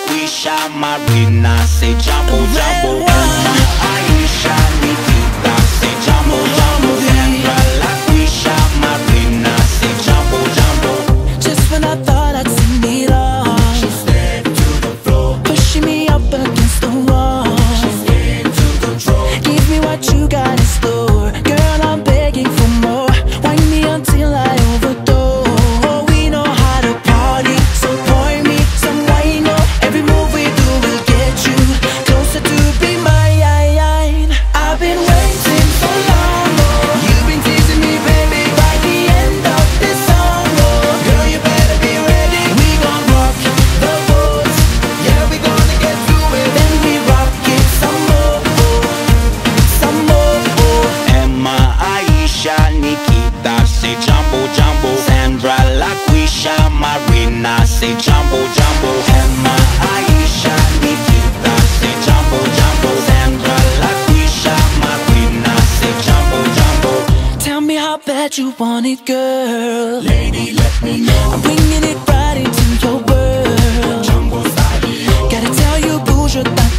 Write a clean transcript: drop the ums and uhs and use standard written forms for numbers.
Quisha, Marina, say Jumbo, Jumbo. Emma, Aisha, Nikita, say Jumbo, Jumbo. Sandra, La Quisha, Marina, say Jumbo, Jumbo. Just when I thought I'd seen it all, She stepped to the floor, pushing me up against the wall. she's into control. Give me what you got in store, girl, I'm begging for more. Wind me until I overdose. Oh, we know how to party, so pour me some wine. Oh, every move we do will get you closer to be mine. I've been waiting so long, oh. You've been teasing me, baby, by the end of this song, oh. Girl, you better be ready. We gon' rock the boat, yeah, we gonna get through it. Then we rock it some more, some more. Emma, Aisha, Nikita, say Jumbo, Jumbo. Sandra, La Quisha, Marina, say Jumbo, Jumbo. Emma, Aisha, Nikita, say Jumbo, Jumbo. Sandra, La Quisha, Marina, say Jumbo, Jumbo. Tell me how bad you want it, girl. Lady, let me know. I'm bringing it right into your world. Jumbo style. Gotta tell you, boo, je t'aime.